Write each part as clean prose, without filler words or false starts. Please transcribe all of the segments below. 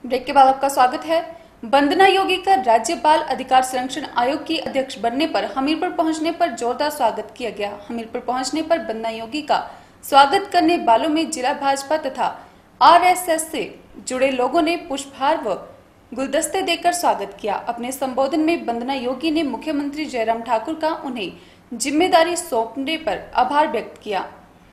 Break के बाद आपका स्वागत है। वंदना योगी का राज्य बाल अधिकार संरक्षण आयोग की अध्यक्ष बनने पर हमीरपुर पहुंचने पर जोरदार स्वागत किया गया। हमीरपुर पहुंचने पर वंदना योगी का स्वागत करने वालों में जिला भाजपा तथा आरएसएस से जुड़े लोगों ने पुष्पहार व गुलदस्ते देकर स्वागत किया। अपने संबोधन में वंदना योगी ने मुख्यमंत्री जयराम ठाकुर का उन्हें जिम्मेदारी सौंपने पर आभार व्यक्त किया।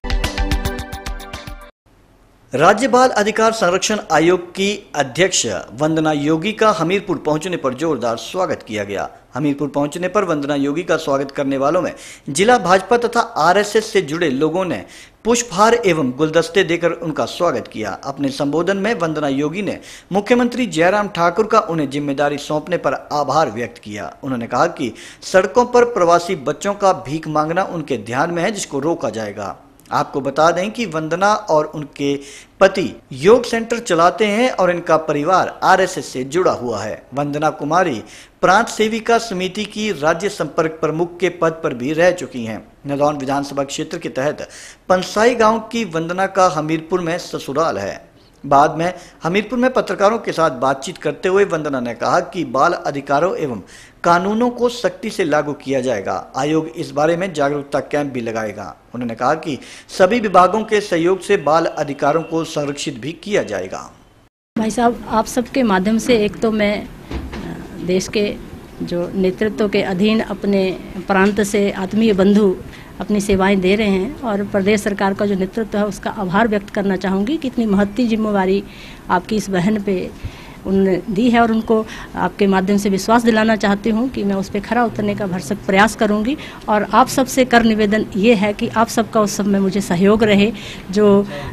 राज्य बाल अधिकार संरक्षण आयोग की अध्यक्ष वंदना योगी का हमीरपुर पहुंचने पर जोरदार स्वागत किया गया। हमीरपुर पहुंचने पर वंदना योगी का स्वागत करने वालों में जिला भाजपा तथा आरएसएस से जुड़े लोगों ने पुष्पहार एवं गुलदस्ते देकर उनका स्वागत किया। अपने संबोधन में वंदना योगी ने मुख्यमंत्री जयराम ठाकुर का उन्हें जिम्मेदारी सौंपने पर आभार व्यक्त किया। उन्होंने कहा कि सड़कों पर प्रवासी बच्चों का भीख मांगना उनके ध्यान में है, जिसको रोका जाएगा। आपको बता दें कि वंदना और उनके पति योग सेंटर चलाते हैं और इनका परिवार आरएसएस से जुड़ा हुआ है। वंदना कुमारी प्रांत सेविका समिति की राज्य संपर्क प्रमुख के पद पर भी रह चुकी हैं। नदौन विधानसभा क्षेत्र के तहत पंसाई गांव की वंदना का हमीरपुर में ससुराल है। बाद में हमीरपुर में पत्रकारों के साथ बातचीत करते हुए वंदना ने कहा कि बाल अधिकारों एवं कानूनों को सख्ती से लागू किया जाएगा। आयोग इस बारे में जागरूकता कैंप भी लगाएगा। उन्होंने कहा कि सभी विभागों के सहयोग से बाल अधिकारों को संरक्षित भी किया जाएगा। भाई साहब, आप सबके माध्यम से एक तो मैं देश के जो नेतृत्व के अधीन अपने प्रांत से आत्मीय बंधु अपनी सेवाएं दे रहे हैं और प्रदेश सरकार का जो नेतृत्व है उसका आभार व्यक्त करना चाहूँगी कि इतनी महत्ती जिम्मेवारी आपकी इस बहन पे उन्होंने दी है और उनको आपके माध्यम से विश्वास दिलाना चाहती हूँ कि मैं उस पर खरा उतरने का भरसक प्रयास करूँगी। और आप सबसे कर निवेदन ये है कि आप सबका उस सब में मुझे सहयोग रहे। जो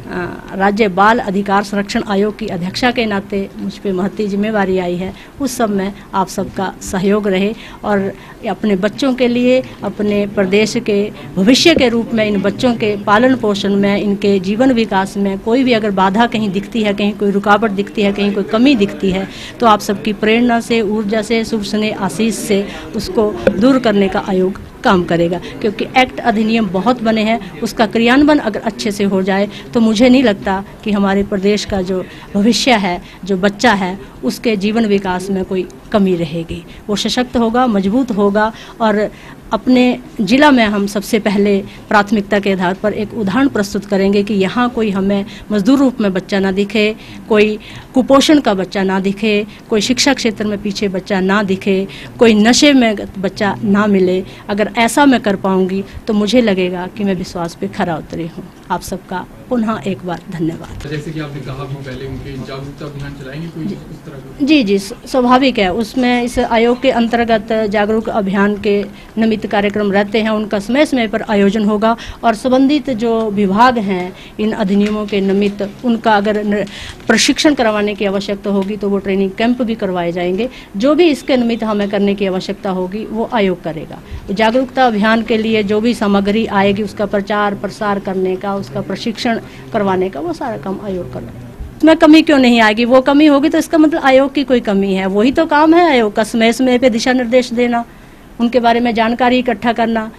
राज्य बाल अधिकार संरक्षण आयोग की अध्यक्षा के नाते मुझ पर महत्ती जिम्मेवारी आई है, उस सब में आप सबका सहयोग रहे और अपने बच्चों के लिए, अपने प्रदेश के भविष्य के रूप में इन बच्चों के पालन पोषण में, इनके जीवन विकास में कोई भी अगर बाधा कहीं दिखती है, कहीं कोई रुकावट दिखती है, कहीं कोई कमी दिखती है, तो आप सबकी प्रेरणा से, ऊर्जा से, शुभ स्नेह आशीष से उसको दूर करने का आयोग काम करेगा। क्योंकि एक्ट अधिनियम बहुत बने हैं, उसका क्रियान्वयन अगर अच्छे से हो जाए तो मुझे नहीं लगता कि हमारे प्रदेश का जो भविष्य है, जो बच्चा है, उसके जीवन विकास में कोई कमी रहेगी। वो सशक्त होगा, मजबूत होगा। और अपने जिला में हम सबसे पहले प्राथमिकता के आधार पर एक उदाहरण प्रस्तुत करेंगे कि यहाँ कोई हमें मजदूर रूप में बच्चा ना दिखे, कोई कुपोषण का बच्चा ना दिखे, कोई शिक्षा क्षेत्र में पीछे बच्चा ना दिखे, कोई नशे में बच्चा ना मिले। अगर ऐसा मैं कर पाऊंगी तो मुझे लगेगा कि मैं विश्वास पे खरा उतरी हूँ। आप सबका पुनः एक बार धन्यवाद। जैसे कि आपने कहा भी पहले उनके जागरूकता अभियान चलाएंगे कोई इस तरह का? जी, स्वाभाविक है। उसमें इस आयोग के अंतर्गत जागरूक अभियान के निमित्त कार्यक्रम रहते हैं, उनका समय समय पर आयोजन होगा और संबंधित जो विभाग हैं इन अधिनियमों के निमित्त उनका अगर प्रशिक्षण करवाने की आवश्यकता होगी तो वो ट्रेनिंग कैंप भी करवाए जाएंगे। जो भी इसके निमित्त हमें करने की आवश्यकता होगी वो आयोग करेगा। जागरूकता अभियान के लिए जो भी सामग्री आएगी उसका प्रचार प्रसार करने का, उसका प्रशिक्षण करवाने का, वो सारा काम आयोग करेगा। उसमें कमी क्यों नहीं आएगी? वो कमी होगी तो इसका मतलब आयोग की कोई कमी है। वही तो काम है आयोग का, समय समय पे दिशा निर्देश देना, उनके बारे में जानकारी इकट्ठा करना,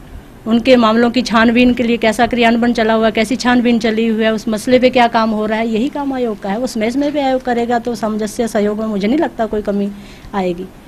उनके मामलों की छानबीन के लिए कैसा क्रियान्वयन चला हुआ है, कैसी छानबीन चली हुई है, उस मसले पे क्या काम हो रहा है, यही काम आयोग का है। वो समय समय पे आयोग करेगा तो सामंजस्य सहयोग में मुझे नहीं लगता कोई कमी आएगी।